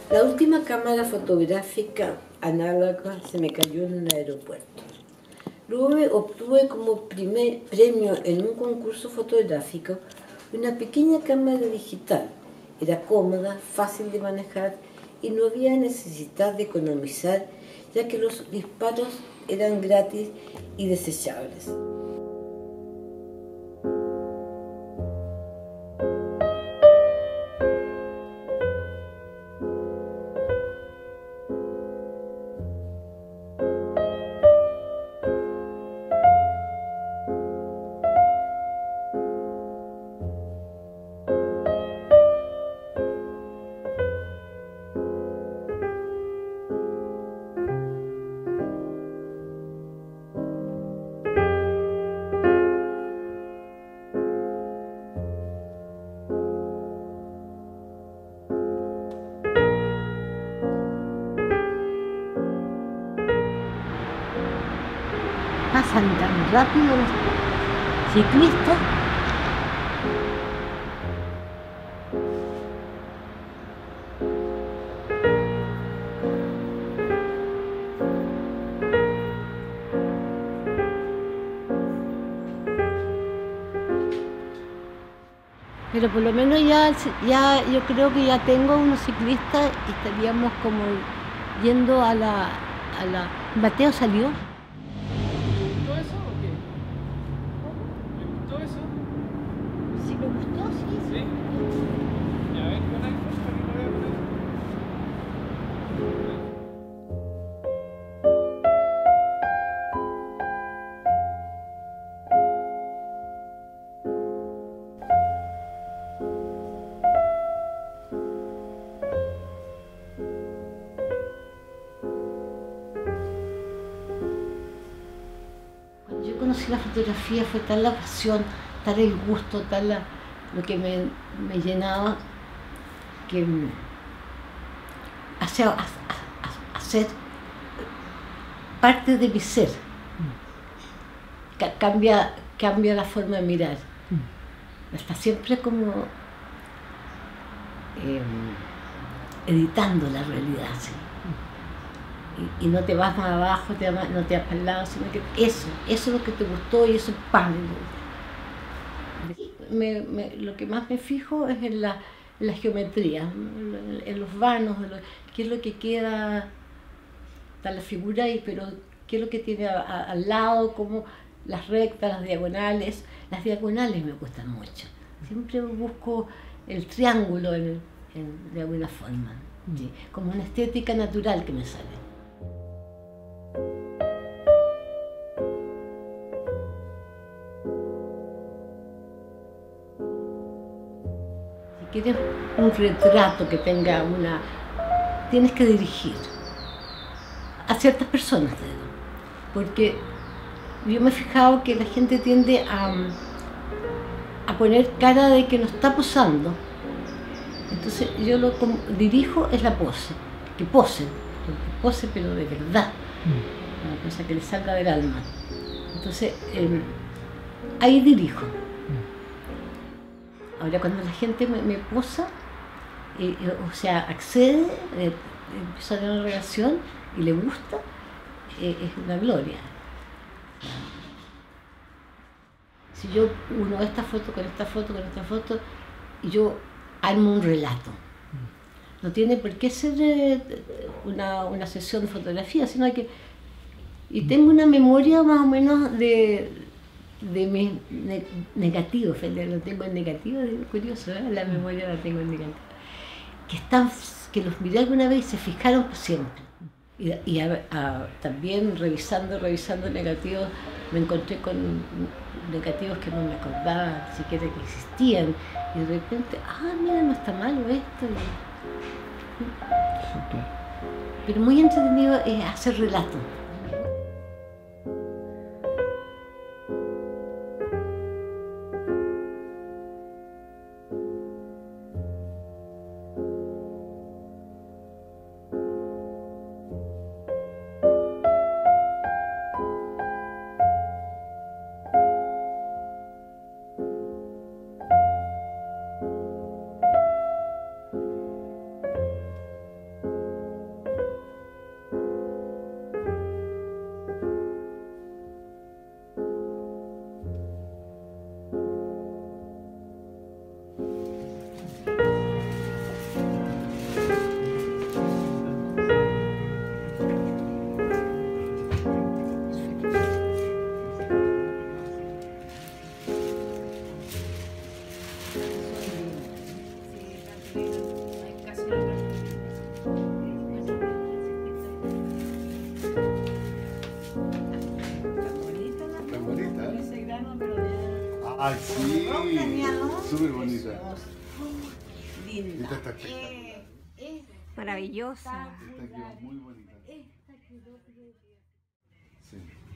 La última cámara fotográfica análoga se me cayó en un aeropuerto. Luego obtuve como primer premio en un concurso fotográfico una pequeña cámara digital. Era cómoda, fácil de manejar y no había necesidad de economizar, ya que los disparos eran gratis y desechables. Pasan tan rápido los ciclistas. Pero por lo menos ya yo creo que ya tengo unos ciclistas y estaríamos como yendo a la... Mateo salió. Si me gustó, sí. ¿Sí? Ya ves, con iPhone, para que lo vea con iPhone. Cuando yo conocí la fotografía fue tal la pasión, tal el gusto, lo que me llenaba, que hacer parte de mi ser. Cambia la forma de mirar. Está siempre como editando la realidad, ¿sí? Y no te vas más abajo, no te vas para el lado, sino que eso es lo que te gustó y eso es pan. Lo que más me fijo es en la geometría, en los vanos, qué es lo que queda, está la figura ahí, pero qué es lo que tiene al lado, como las rectas, las diagonales. Las diagonales me gustan mucho. Siempre busco el triángulo de alguna forma, ¿sí? Como una estética natural que me sale. Si quieres un retrato que tenga tienes que dirigir a ciertas personas, porque yo me he fijado que la gente tiende a poner cara de que no está posando. Entonces yo dirijo es la pose, que pose pero de verdad, una cosa que le salga del alma. Entonces ahí dirijo. Ahora cuando la gente me posa, o sea, accede, empieza a tener una relación y le gusta, es una gloria. Si yo uno esta foto con esta foto con esta foto, y yo armo un relato. No tiene por qué ser una sesión de fotografía, sino que... Y tengo una memoria más o menos de mis negativos, lo tengo en negativo, es curioso, ¿eh? La memoria la tengo en negativo. Que los miré alguna vez y se fijaron por siempre. Y también revisando negativos, me encontré con negativos que no me acordaba siquiera que existían. Y de repente, mira, no está malo esto. Pero muy entretenido es hacer relatos. Ay, sí. Súper bonita. Linda. Esta está espectacular. Maravillosa. Esta quedó muy bonita. Sí.